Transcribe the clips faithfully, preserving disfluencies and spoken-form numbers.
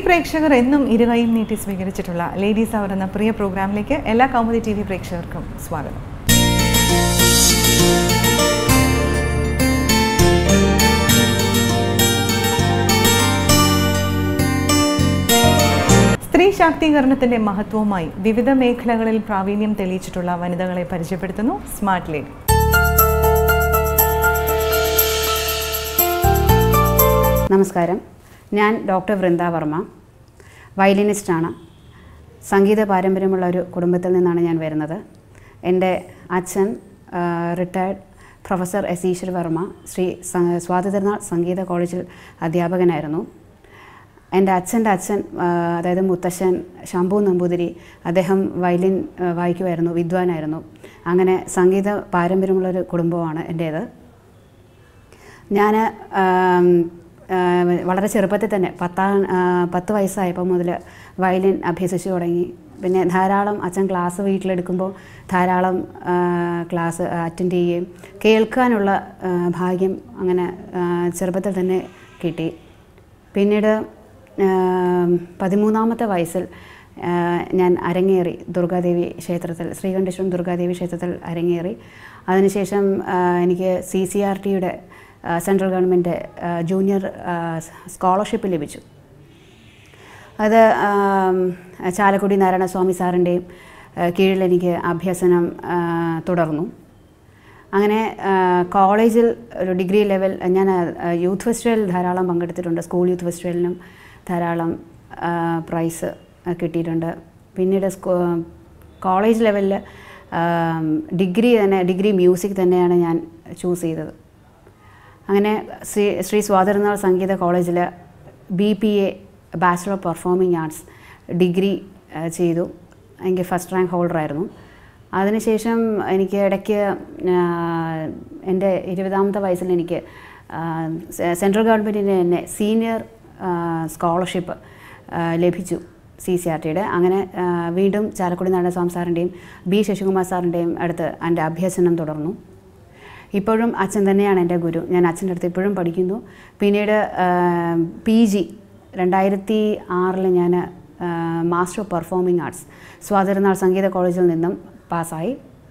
പ്രേക്ഷകർ എന്നും ഇരുകൈയും നീട്ടി സ്വീകരിച്ചിട്ടുള്ള ലേഡീസ് അവർ എന്ന പ്രിയ പ്രോഗ്രാമിലേക്ക് എല്ലാ കൗമുദി ടി വി പ്രേക്ഷകർക്കും സ്വാഗതം. സ്ത്രീ ശാക്തീകരണത്തിന്റെ മഹത്വവുമായി വിവിധ മേഖലകളിൽ പ്രാവീണ്യം തെളിയിച്ചിട്ടുള്ള വനിതകളെ പരിചയപ്പെടുത്തുന്നു സ്മാർട്ട് ലേഡി. നമസ്കാരം, ഞാൻ ഡോക്ടർ വൃന്ദ വർമ്മ, വയലിനിസ്റ്റാണ്. സംഗീത പാരമ്പര്യമുള്ള ഒരു കുടുംബത്തിൽ നിന്നാണ് ഞാൻ വരുന്നത്. എൻ്റെ അച്ഛൻ retired professor S Eshwar Varma Shri Swathithirunal സംഗീത കോളേജിൽ അധ്യാപകനായിരുന്നു. എൻ്റെ അച്ഛൻ്റെ അച്ഛൻ, അതായത് മുത്തശ്ശൻ ശംഭു നമ്പൂതിരി, അദ്ദേഹം വയലിൻ വായിക്കുമായിരുന്നു, വിദ്വാനായിരുന്നു. അങ്ങനെ സംഗീത പാരമ്പര്യമുള്ളൊരു കുടുംബമാണ് എൻ്റേത്. ഞാൻ വളരെ ചെറുപ്പത്തിൽ തന്നെ പത്താം പത്ത് വയസ്സായപ്പോൾ മുതൽ വയലിൻ അഭ്യസിച്ചു തുടങ്ങി. പിന്നെ ധാരാളം അച്ഛൻ ക്ലാസ് വീട്ടിലെടുക്കുമ്പോൾ ധാരാളം ക്ലാസ് അറ്റൻഡ് ചെയ്യുകയും കേൾക്കാനുള്ള ഭാഗ്യം അങ്ങനെ ചെറുപ്പത്തിൽ തന്നെ കിട്ടി. പിന്നീട് പതിമൂന്നാമത്തെ വയസ്സിൽ ഞാൻ അരങ്ങേറി ദുർഗാദേവി ക്ഷേത്രത്തിൽ, ശ്രീകണ്ഠേശ്വരം ദുർഗാദേവി ക്ഷേത്രത്തിൽ അരങ്ങേറി. അതിനുശേഷം എനിക്ക് സി സി ആർ ടിയുടെ സെൻട്രൽ ഗവൺമെൻറ് ജൂനിയർ സ്കോളർഷിപ്പ് ലഭിച്ചു. അത് ചാലക്കുടി നാരായണസ്വാമി സാറിൻ്റെയും കീഴിൽ എനിക്ക് അഭ്യസനം തുടർന്നു. അങ്ങനെ കോളേജിൽ ഒരു ഡിഗ്രി ലെവൽ ഞാൻ യൂത്ത് ഫെസ്റ്റിവലിൽ ധാരാളം പങ്കെടുത്തിട്ടുണ്ട്. സ്കൂൾ യൂത്ത് ഫെസ്റ്റിവലിനും ധാരാളം പ്രൈസ് കിട്ടിയിട്ടുണ്ട്. പിന്നീട് കോളേജ് ലെവലിൽ ഡിഗ്രി തന്നെ ഡിഗ്രി മ്യൂസിക് തന്നെയാണ് ഞാൻ ചൂസ് ചെയ്തത്. അങ്ങനെ ശ്രീ ശ്രീ സ്വാതിതിരുനാൾ സംഗീത കോളേജിൽ B P A bachelor of performing arts degree ചെയ്തു. എനിക്ക് ഫസ്റ്റ് റാങ്ക് ഹോൾഡറായിരുന്നു. അതിനുശേഷം എനിക്ക് ഇടയ്ക്ക് എൻ്റെ ഇരുപതാമത്തെ വയസ്സിൽ എനിക്ക് സെൻട്രൽ ഗവൺമെൻറ്റിൻ്റെ തന്നെ സീനിയർ സ്കോളർഷിപ്പ് ലഭിച്ചു, സി സി ആർ ടിയുടെ. അങ്ങനെ വീണ്ടും ചാലക്കുടി നാരായണസ്വാമി സാറിൻ്റെയും ബി ശശികുമാർ സാറിൻ്റെയും അടുത്ത് എൻ്റെ അഭ്യസനം തുടർന്നു. ഇപ്പോഴും അച്ഛൻ തന്നെയാണ് എൻ്റെ ഗുരു. ഞാൻ അച്ഛൻ്റെ അടുത്ത് ഇപ്പോഴും പഠിക്കുന്നു. പിന്നീട് പി ജി രണ്ടായിരത്തി ആറിൽ ഞാൻ master of performing arts Swathithirunal സംഗീത കോളേജിൽ നിന്നും പാസ്സായി.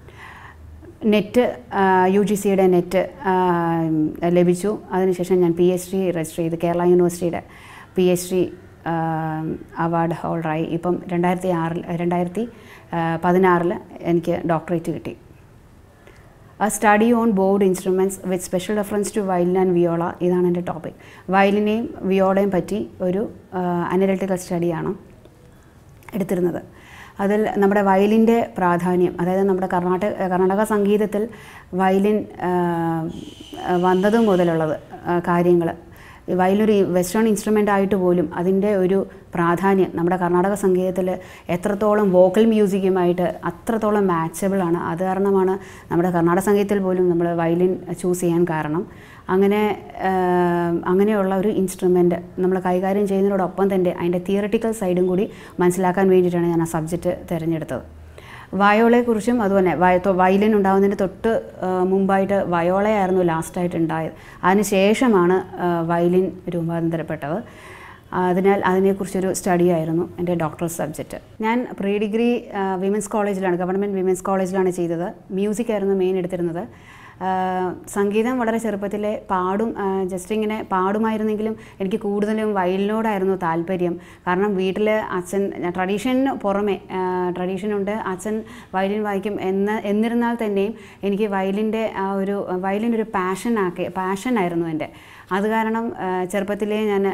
നെറ്റ് യു ജി സിയുടെ നെറ്റ് ലഭിച്ചു. അതിനുശേഷം ഞാൻ പി എച്ച് ഡി രജിസ്റ്റർ ചെയ്ത് കേരള യൂണിവേഴ്സിറ്റിയുടെ പി എച്ച് ഡി അവാർഡ് ഹോൾഡറായി. ഇപ്പം രണ്ടായിരത്തി ആറിൽ രണ്ടായിരത്തി പതിനാറിൽ എനിക്ക് ഡോക്ടറേറ്റ് കിട്ടി. A study on board instruments with special reference to violin and viola, ഇതാണ് എൻ്റെ ടോപ്പിക്. വയലിനെയും വിയോളയും പറ്റി ഒരു അനലിറ്റിക്കൽ സ്റ്റഡിയാണ് എടുത്തിരുന്നത്. അതിൽ നമ്മുടെ വയലിൻ്റെ പ്രാധാന്യം, അതായത് നമ്മുടെ കർണാടക കർണാടക സംഗീതത്തിൽ വയലിൻ വന്നതു മുതലുള്ളത് കാര്യങ്ങൾ, വയലൊരു വെസ്റ്റേൺ ഇൻസ്ട്രുമെൻ്റ് ആയിട്ട് പോലും അതിൻ്റെ ഒരു പ്രാധാന്യം നമ്മുടെ കർണാടക സംഗീതത്തിൽ എത്രത്തോളം വോക്കൽ മ്യൂസിക്കുമായിട്ട് അത്രത്തോളം മാച്ചബിളാണ്. അത് കാരണമാണ് നമ്മുടെ കർണാടക സംഗീതത്തിൽ പോലും നമ്മൾ വയലിൻ ചൂസ് ചെയ്യാൻ കാരണം. അങ്ങനെ അങ്ങനെയുള്ള ഒരു ഇൻസ്ട്രുമെൻറ്റ് നമ്മൾ കൈകാര്യം ചെയ്യുന്നതിനോടൊപ്പം തന്നെ അതിൻ്റെ തിയററ്റിക്കൽ സൈഡും കൂടി മനസ്സിലാക്കാൻ വേണ്ടിയിട്ടാണ് ഞാൻ ആ സബ്ജക്റ്റ് തിരഞ്ഞെടുത്തത്. വയോളയെക്കുറിച്ചും അതുപോലെ വയലിൻ ഉണ്ടാകുന്നതിന് തൊട്ട് മുമ്പായിട്ട് വയോളയായിരുന്നു ലാസ്റ്റായിട്ട് ഉണ്ടായത്. അതിന് ശേഷമാണ് വയലിൻ രൂപാന്തരപ്പെട്ടത്. അതിനാൽ അതിനെക്കുറിച്ചൊരു സ്റ്റഡി ആയിരുന്നു എൻ്റെ ഡോക്ടറൽ സബ്ജക്റ്റ്. ഞാൻ പ്രീ ഡിഗ്രി വിമൻസ് കോളേജിലാണ്, ഗവൺമെൻറ് വിമൻസ് കോളേജിലാണ് ചെയ്തത്. മ്യൂസിക് ആയിരുന്നു മെയിൻ എടുത്തിരുന്നത്. സംഗീതം വളരെ ചെറുപ്പത്തിലെ പാടും, ജസ്റ്റ് ഇങ്ങനെ പാടുമായിരുന്നെങ്കിലും എനിക്ക് കൂടുതലും വയലിനോടായിരുന്നു താല്പര്യം. കാരണം വീട്ടിൽ അച്ഛൻ ട്രഡീഷന് പുറമെ ട്രഡീഷനുണ്ട്, അച്ഛൻ വയലിൻ വായിക്കും എന്ന് എന്നിരുന്നാൽ തന്നെയും എനിക്ക് വയലിൻ്റെ ആ ഒരു വയലിനൊരു പാഷനാക്കി പാഷനായിരുന്നു എൻ്റെ. അത് കാരണം ചെറുപ്പത്തിലേ ഞാൻ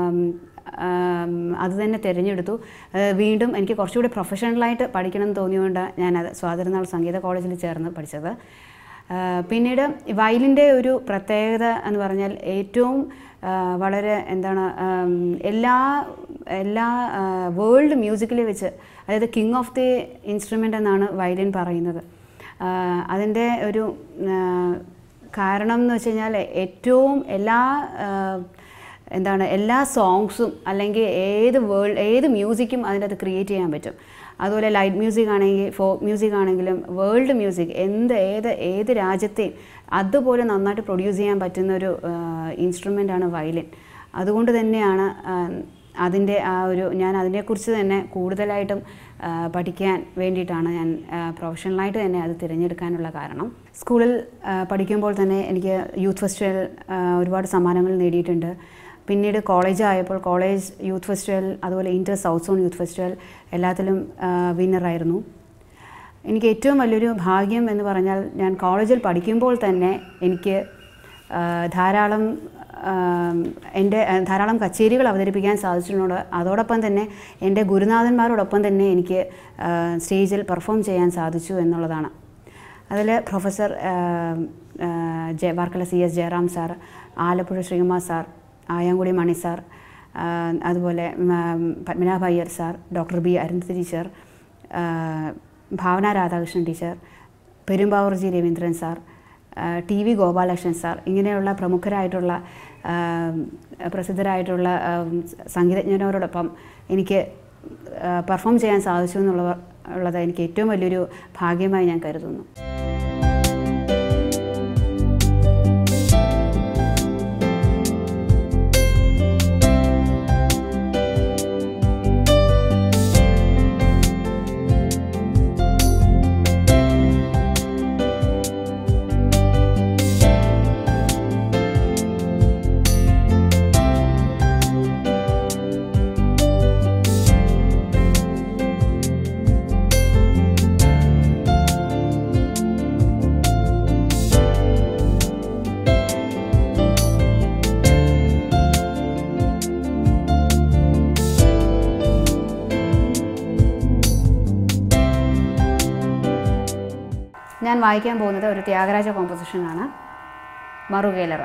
അത് തന്നെ തിരഞ്ഞെടുത്തു. വീണ്ടും എനിക്ക് കുറച്ചുകൂടി പ്രൊഫഷണലായിട്ട് പഠിക്കണം എന്ന് തോന്നിയുകൊണ്ട് ഞാനത് സ്വാതിതിരുനാൾ സംഗീത കോളേജിൽ ചേർന്ന് പഠിച്ചത്. പിന്നീട് വയലിൻ്റെ ഒരു പ്രത്യേകത എന്ന് പറഞ്ഞാൽ ഏറ്റവും വളരെ എന്താണ് എല്ലാ എല്ലാ വേൾഡ് മ്യൂസിക്കിൽ വെച്ച്, അതായത് കിങ് ഓഫ് ദി ഇൻസ്ട്രുമെൻ്റ് എന്നാണ് വയലിൻ പറയുന്നത്. അതിൻ്റെ ഒരു കാരണം എന്ന് വെച്ച് കഴിഞ്ഞാൽ ഏറ്റവും എല്ലാ എന്താണ് എല്ലാ സോങ്സും അല്ലെങ്കിൽ ഏത് വേൾഡ് ഏത് മ്യൂസിക്കും അതിൻ്റെ അത് ക്രിയേറ്റ് ചെയ്യാൻ പറ്റും. അതുപോലെ ലൈറ്റ് മ്യൂസിക് ആണെങ്കിൽ ഫോക്ക് മ്യൂസിക് ആണെങ്കിലും വേൾഡ് മ്യൂസിക് എന്ത് ഏത് ഏത് രാജ്യത്തെയും അതുപോലെ നന്നായിട്ട് പ്രൊഡ്യൂസ് ചെയ്യാൻ പറ്റുന്നൊരു ഇൻസ്ട്രുമെൻ്റാണ് വയലിൻ. അതുകൊണ്ട് തന്നെയാണ് അതിൻ്റെ ആ ഒരു ഞാൻ അതിനെക്കുറിച്ച് തന്നെ കൂടുതലായിട്ടും പഠിക്കാൻ വേണ്ടിയിട്ടാണ് ഞാൻ പ്രൊഫഷണലായിട്ട് തന്നെ അത് തിരഞ്ഞെടുക്കാനുള്ള കാരണം. സ്കൂളിൽ പഠിക്കുമ്പോൾ തന്നെ എനിക്ക് യൂത്ത് ഫെസ്റ്റിവൽ ഒരുപാട് സമ്മാനങ്ങൾ നേടിയിട്ടുണ്ട്. പിന്നീട് കോളേജ് ആയപ്പോൾ കോളേജ് യൂത്ത് ഫെസ്റ്റിവൽ അതുപോലെ inter south zone youth festival എല്ലാത്തിലും വിന്നറായിരുന്നു. എനിക്ക് ഏറ്റവും വലിയൊരു ഭാഗ്യം എന്ന് പറഞ്ഞാൽ ഞാൻ കോളേജിൽ പഠിക്കുമ്പോൾ തന്നെ എനിക്ക് ധാരാളം എൻ്റെ ധാരാളം കച്ചേരികൾ അവതരിപ്പിക്കാൻ സാധിച്ചിട്ടുണ്ട്. അതോടൊപ്പം തന്നെ എൻ്റെ ഗുരുനാഥന്മാരോടൊപ്പം തന്നെ എനിക്ക് സ്റ്റേജിൽ പെർഫോം ചെയ്യാൻ സാധിച്ചു എന്നുള്ളതാണ്. അതിൽ professor J Varkala C S Jayaram sir, Alappuzha Sreekumar sir, Ayamkudi Mani sir, അതുപോലെ Padmanabha Iyer sir, doctor B Arundhati teacher, Bhavana Radhakrishnan teacher, Perumbavoor G Raveendran sir, T V Gopalakrishnan sir, ഇങ്ങനെയുള്ള പ്രമുഖരായിട്ടുള്ള പ്രസിദ്ധരായിട്ടുള്ള സംഗീതജ്ഞരോടൊപ്പം എനിക്ക് പെർഫോം ചെയ്യാൻ സാധിച്ചു എന്നുള്ള ഉള്ളത് എനിക്ക് ഏറ്റവും വലിയൊരു ഭാഗ്യമായി ഞാൻ കരുതുന്നു. ഞാൻ വായിക്കാൻ പോകുന്നത് ഒരു ത്യാഗരാജ കോമ്പോസിഷനാണ്, മറുകേലറ.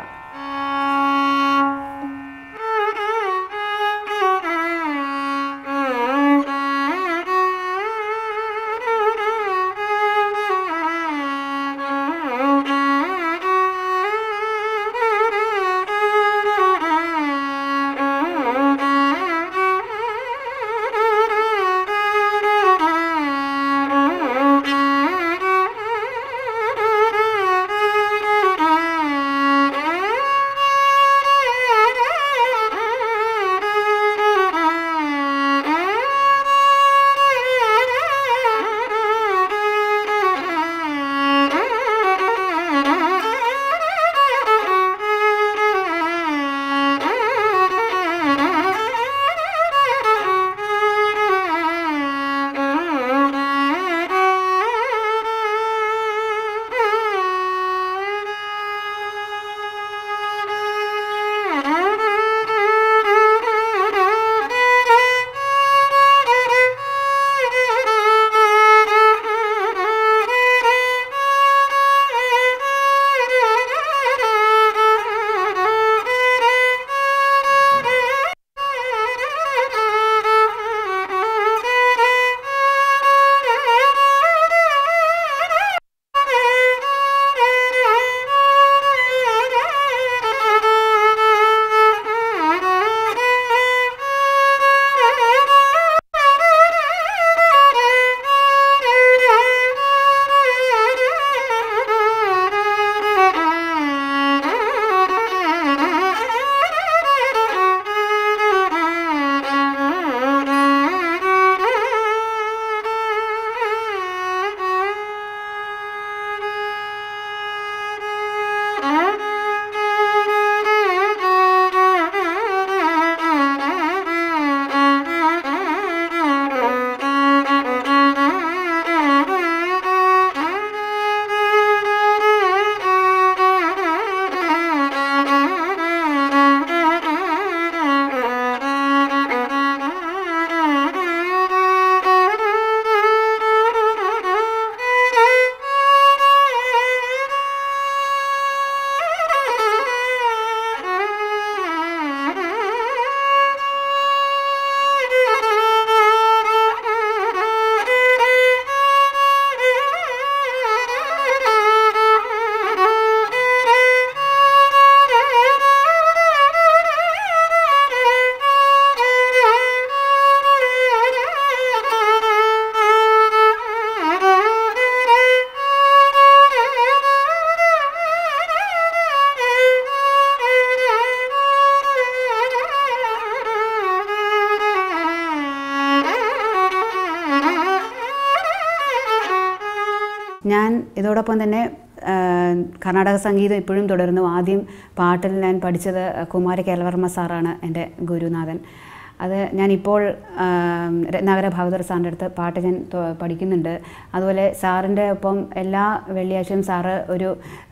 ഞാൻ ഇതോടൊപ്പം തന്നെ കർണാടക സംഗീതം ഇപ്പോഴും തുടരുന്നു. ആദ്യം പാട്ടിൽ ഞാൻ പഠിച്ചത് കുമാര കേരളവർമ്മ സാറാണ് എൻ്റെ ഗുരുനാഥൻ. അത് ഞാനിപ്പോൾ രത്നാകര ഭാഗവതർ സാറിൻ്റെ അടുത്ത് പാട്ട് ഞാൻ പഠിക്കുന്നുണ്ട്. അതുപോലെ സാറിൻ്റെ ഒപ്പം എല്ലാ വെള്ളിയാഴ്ചയും സാറ് ഒരു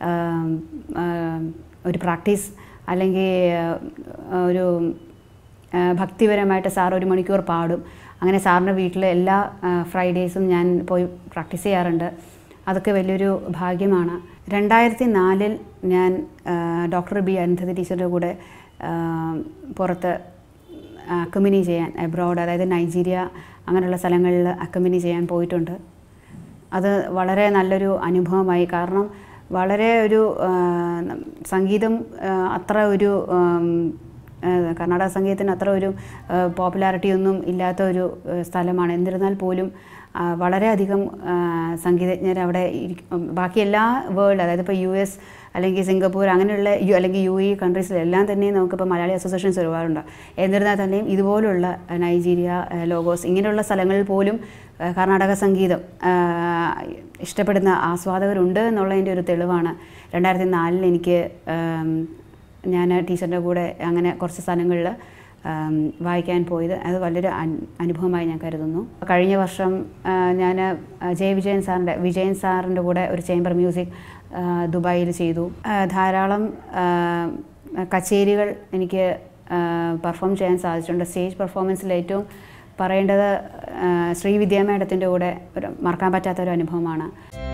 ഒരു പ്രാക്ടീസ് അല്ലെങ്കിൽ ഒരു ഭക്തിപരമായിട്ട് സാർ ഒരു മണിക്കൂർ പാടും. അങ്ങനെ സാറിൻ്റെ വീട്ടിൽ എല്ലാ ഫ്രൈഡേയ്സും ഞാൻ പോയി പ്രാക്ടീസ് ചെയ്യാറുണ്ട്. അതൊക്കെ വലിയൊരു ഭാഗ്യമാണ്. രണ്ടായിരത്തി നാലിൽ ഞാൻ ഡോക്ടർ ബി അരുന്ധതി ടീച്ചറുടെ കൂടെ പുറത്ത് അക്കമ്പനി ചെയ്യാൻ അബ്രോഡ്, അതായത് നൈജീരിയ അങ്ങനെയുള്ള സ്ഥലങ്ങളിൽ അക്കമ്പനി ചെയ്യാൻ പോയിട്ടുണ്ട്. അത് വളരെ നല്ലൊരു അനുഭവമായി. കാരണം വളരെ ഒരു സംഗീതം അത്ര ഒരു കർണാടക സംഗീതത്തിന് അത്ര ഒരു പോപ്പുലാരിറ്റി ഒന്നും ഇല്ലാത്ത ഒരു സ്ഥലമാണ്. എന്നിരുന്നാൽ പോലും വളരെയധികം സംഗീതജ്ഞർ അവിടെ ബാക്കി എല്ലാ വേൾഡ്, അതായത് ഇപ്പോൾ യു എസ് അല്ലെങ്കിൽ സിംഗപ്പൂർ അങ്ങനെയുള്ള യു അല്ലെങ്കിൽ യു എ കൺട്രീസിലെല്ലാം തന്നെ നമുക്കിപ്പോൾ മലയാളി അസോസിയേഷൻസ് ഒരുപാടുണ്ട്. എന്നിരുന്നാൽ തന്നെയും ഇതുപോലുള്ള നൈജീരിയ, ലോഗോസ് ഇങ്ങനെയുള്ള സ്ഥലങ്ങളിൽ പോലും കർണാടക സംഗീതം ഇഷ്ടപ്പെടുന്ന ആസ്വാദകരുണ്ട് എന്നുള്ളതിൻ്റെ ഒരു തെളിവാണ്. രണ്ടായിരത്തി നാലിൽ എനിക്ക് ഞാൻ ടീച്ചറിൻ്റെ കൂടെ അങ്ങനെ കുറച്ച് സ്ഥലങ്ങളിൽ വായിക്കാൻ പോയത് അത് വലിയൊരു അനുഭവമായി ഞാൻ കരുതുന്നു. കഴിഞ്ഞ വർഷം ഞാൻ ജെ വിജയൻ സാറിൻ്റെ വിജയൻ സാറിൻ്റെ കൂടെ ഒരു ചേംബർ മ്യൂസിക് ദുബായിൽ ചെയ്തു. ധാരാളം കച്ചേരികൾ എനിക്ക് പെർഫോം ചെയ്യാൻ സാധിച്ചിട്ടുണ്ട്. സ്റ്റേജ് പെർഫോമൻസിൽ ഏറ്റവും പറയേണ്ടത് ശ്രീവിദ്യാ മേഡത്തിൻ്റെ കൂടെ ഒരു മറക്കാൻ പറ്റാത്തൊരു അനുഭവമാണ്.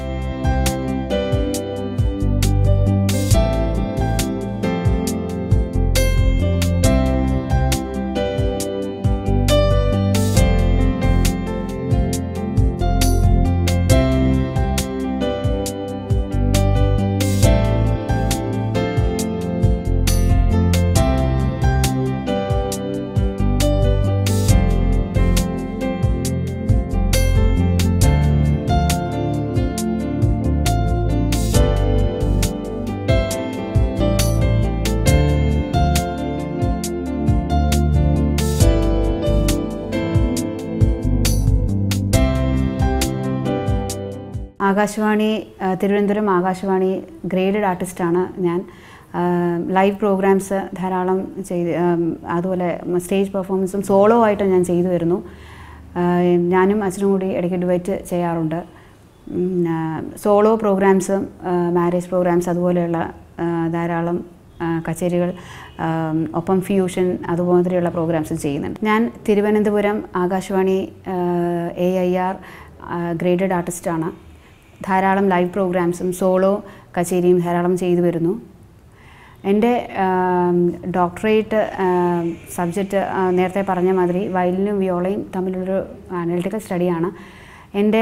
ആകാശവാണി തിരുവനന്തപുരം ആകാശവാണി ഗ്രേഡഡ് ആർട്ടിസ്റ്റാണ് ഞാൻ. ലൈവ് പ്രോഗ്രാംസ് ധാരാളം ചെയ്ത്, അതുപോലെ സ്റ്റേജ് പെർഫോമൻസും സോളോ ആയിട്ട് ഞാൻ ചെയ്തു വരുന്നു. ഞാനും അച്ഛനും കൂടി ഇടയ്ക്ക് ഡുവറ്റ് ചെയ്യാറുണ്ട്. സോളോ പ്രോഗ്രാംസും മാരേജ് പ്രോഗ്രാംസ് അതുപോലെയുള്ള ധാരാളം കച്ചേരികൾ, ഒപ്പം ഫ്യൂഷൻ അതുപോലെയുള്ള പ്രോഗ്രാംസും ചെയ്യുന്നുണ്ട്. ഞാൻ Thiruvananthapuram Akashvani A I R graded ആർട്ടിസ്റ്റാണ്. ധാരാളം ലൈവ് പ്രോഗ്രാംസും സോളോ കച്ചേരിയും ധാരാളം ചെയ്തു വരുന്നു. എൻ്റെ ഡോക്ടറേറ്റ് സബ്ജക്റ്റ് നേരത്തെ പറഞ്ഞ മാതിരി വയലിനും വിയോളയും തമ്മിലുള്ളൊരു അനലിറ്റിക്കൽ സ്റ്റഡിയാണ്. എൻ്റെ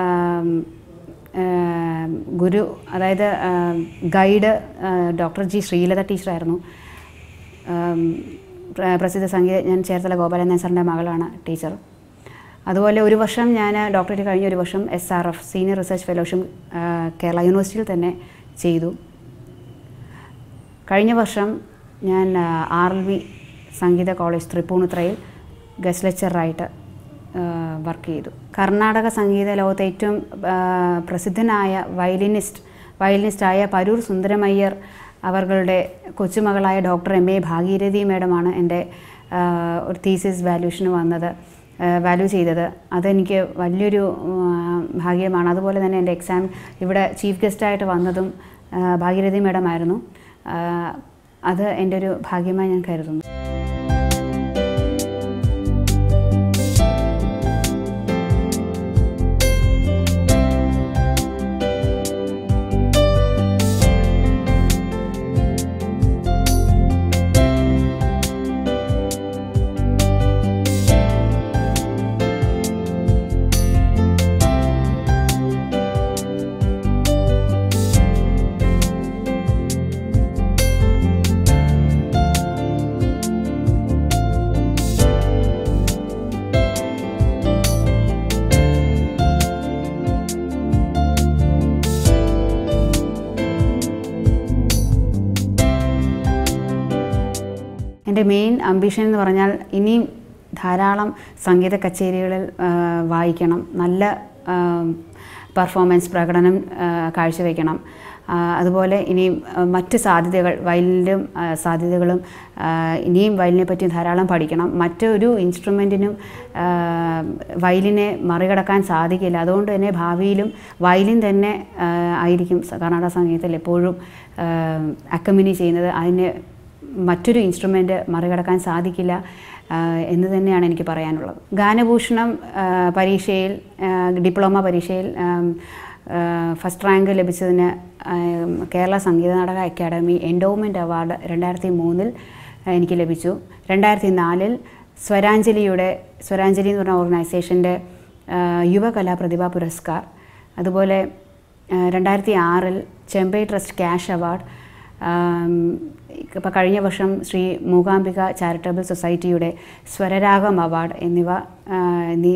ഗുരു, അതായത് ഗൈഡ് ഡോക്ടർ ജി ശ്രീലത ടീച്ചറായിരുന്നു. പ്രസിദ്ധ സംഗീതജ്ഞൻ ചേർത്തല ഗോപാലൻ സാറിൻ്റെ മകളാണ് ടീച്ചർ. അതുപോലെ ഒരു വർഷം ഞാൻ ഡോക്ടറേറ്റ് കഴിഞ്ഞ ഒരു വർഷം S R F senior research fellowship Kerala യൂണിവേഴ്സിറ്റിയിൽ തന്നെ ചെയ്തു. കഴിഞ്ഞ വർഷം ഞാൻ ആർ എൽ വി സംഗീത കോളേജ് തൃപ്പൂണിത്തുറയിൽ ഗസ്റ്റ് ലെക്ചറായിട്ട് വർക്ക് ചെയ്തു. കർണാടക സംഗീത ലോകത്തെ ഏറ്റവും പ്രസിദ്ധനായ വയലിനിസ്റ്റ് വയലിനിസ്റ്റായ പരൂർ സുന്ദരമയ്യർ അവരുടെ കൊച്ചുമകളായ ഡോക്ടർ എം എ ഭാഗീരഥി മേഡമാണ് എൻ്റെ ഒരു തീസിസ് വാല്യൂഷന് വന്നത് വാല്യൂ ചെയ്തത്. അതെനിക്ക് വലിയൊരു ഭാഗ്യമാണ്. അതുപോലെ തന്നെ എൻ്റെ എക്സാം ഇവിടെ ചീഫ് ഗസ്റ്റായിട്ട് വന്നതും ഭാഗീരഥി മേഡമായിരുന്നു. അത് എൻ്റെ ഒരു ഭാഗ്യമായി ഞാൻ കരുതുന്നു. എൻ്റെ മെയിൻ അംബിഷൻ എന്ന് പറഞ്ഞാൽ ഇനിയും ധാരാളം സംഗീത കച്ചേരികളിൽ വായിക്കണം, നല്ല പെർഫോമൻസ് പ്രകടനം കാഴ്ചവെക്കണം. അതുപോലെ ഇനിയും മറ്റ് സാധ്യതകൾ വയലിനും സാധ്യതകളും ഇനിയും വയലിനെ പറ്റി ധാരാളം പഠിക്കണം. മറ്റൊരു ഇൻസ്ട്രുമെൻറ്റിനും വയലിനെ മറികടക്കാൻ സാധിക്കില്ല. അതുകൊണ്ട് തന്നെ ഭാവിയിലും വയലിൻ തന്നെ ആയിരിക്കും കർണാടക സംഗീതത്തിൽ എപ്പോഴും അക്കമ്പനി ചെയ്യുന്നത്. അതിന് മറ്റൊരു ഇൻസ്ട്രുമെൻറ്റ് മറികടക്കാൻ സാധിക്കില്ല എന്ന് തന്നെയാണ് എനിക്ക് പറയാനുള്ളത്. ഗാനഭൂഷണം പരീക്ഷയിൽ ഡിപ്ലോമ പരീക്ഷയിൽ ഫസ്റ്റ് റാങ്ക് ലഭിച്ചതിന് Kerala Sangeetha Nataka academy endowment award രണ്ടായിരത്തി മൂന്നിൽ എനിക്ക് ലഭിച്ചു. രണ്ടായിരത്തി നാലിൽ സ്വരാഞ്ജലിയുടെ സ്വരാഞ്ജലി എന്ന് പറഞ്ഞ ഓർഗനൈസേഷൻ്റെ യുവകലാ പ്രതിഭാ പുരസ്കാർ, അതുപോലെ രണ്ടായിരത്തി ആറിൽ ചെമ്പൈ ട്രസ്റ്റ് ക്യാഷ് അവാർഡ്, ഇപ്പോൾ കഴിഞ്ഞ വർഷം ശ്രീ മൂകാംബിക ചാരിറ്റബിൾ സൊസൈറ്റിയുടെ സ്വരരാഗം അവാർഡ് എന്നിവ എന്നീ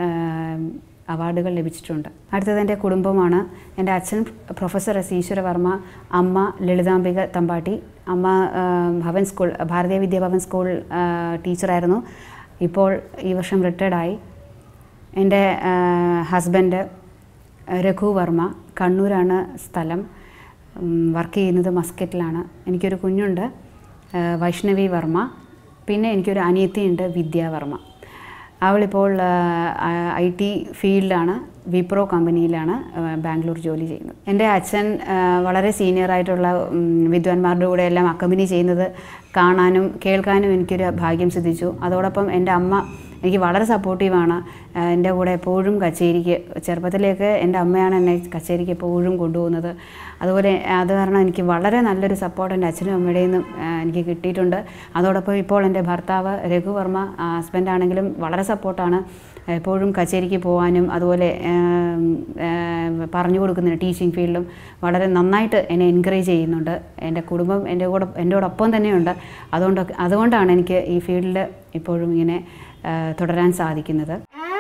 അവാർഡുകൾ ലഭിച്ചിട്ടുണ്ട്. അടുത്തത് എൻ്റെ കുടുംബമാണ്. എൻ്റെ അച്ഛൻ പ്രൊഫസർ എസ് ഈശ്വരവർമ്മ, അമ്മ ലളിതാംബിക തമ്പാട്ടി. അമ്മ ഭവൻ സ്കൂൾ ഭാരതീയ വിദ്യാഭവൻ സ്കൂൾ ടീച്ചറായിരുന്നു. ഇപ്പോൾ ഈ വർഷം റിട്ടയർഡായി. എൻ്റെ ഹസ്ബൻഡ് രഘു വർമ്മ, കണ്ണൂരാണ് സ്ഥലം, വർക്ക് ചെയ്യുന്നത് മസ്കറ്റിലാണ്. എനിക്കൊരു കുഞ്ഞുണ്ട്, വൈഷ്ണവി വർമ്മ. പിന്നെ എനിക്കൊരു അനിയത്തിയുണ്ട്, വിദ്യ വർമ്മ. അവളിപ്പോൾ ഐ ടി ഫീൽഡിലാണ്, വിപ്രോ കമ്പനിയിലാണ് ബാംഗ്ലൂർ ജോലി ചെയ്യുന്നത്. എൻ്റെ അച്ഛൻ വളരെ സീനിയറായിട്ടുള്ള വിദ്വാൻമാരുടെ കൂടെ എല്ലാം അക്കമ്പനി ചെയ്യുന്നത് കാണാനും കേൾക്കാനും എനിക്കൊരു ഭാഗ്യം സിദ്ധിച്ചു. അതോടൊപ്പം എൻ്റെ അമ്മ എനിക്ക് വളരെ സപ്പോർട്ടീവാണ്. എൻ്റെ കൂടെ എപ്പോഴും കച്ചേരിക്ക്, ചെറുപ്പത്തിലേക്ക് എൻ്റെ അമ്മയാണ് എന്നെ കച്ചേരിക്ക് എപ്പോഴും കൊണ്ടുപോകുന്നത്. അതുപോലെ അത് കാരണം എനിക്ക് വളരെ നല്ലൊരു സപ്പോർട്ട് എൻ്റെ അച്ഛനും അമ്മയുടെയിൽ നിന്നും എനിക്ക് കിട്ടിയിട്ടുണ്ട്. അതോടൊപ്പം ഇപ്പോൾ എൻ്റെ ഭർത്താവ് രഘുവർമ്മ ഹസ്ബൻഡാണെങ്കിലും വളരെ സപ്പോർട്ടാണ്. എപ്പോഴും കച്ചേരിക്ക് പോകാനും അതുപോലെ പറഞ്ഞു കൊടുക്കുന്ന ടീച്ചിങ് ഫീൽഡിലും വളരെ നന്നായിട്ട് എന്നെ എൻകറേജ് ചെയ്യുന്നുണ്ട്. എൻ്റെ കുടുംബം എൻ്റെ കൂടെ എന്നോടൊപ്പം തന്നെയുണ്ട്. അതുകൊണ്ട് അതുകൊണ്ടാണ് എനിക്ക് ഈ ഫീൽഡിൽ ഇപ്പോഴും ഇങ്ങനെ തുടരാൻ സാധിക്കുന്നത്.